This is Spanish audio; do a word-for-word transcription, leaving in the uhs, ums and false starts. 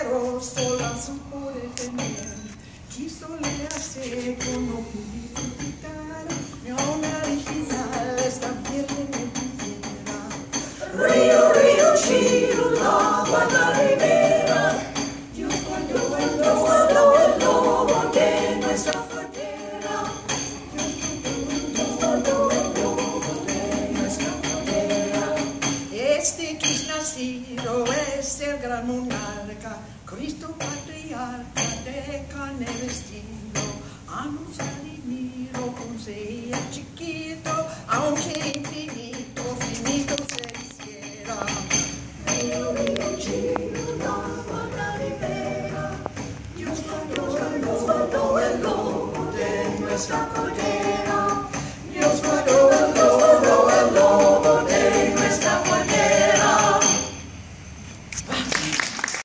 pero sola su puede tener. Quiso le hace como publicitar, mi obra original está bien en mi Río, río, chido, la Guadalibera, yo cuando cuando cuando el lobo de nuestra frontera, yo cuando el lobo de nuestra frontera. Este que es nacido es el gran monarca, Cristo patriarca de carne vestido, anunciar y miro con ser chiquito, aunque infinito.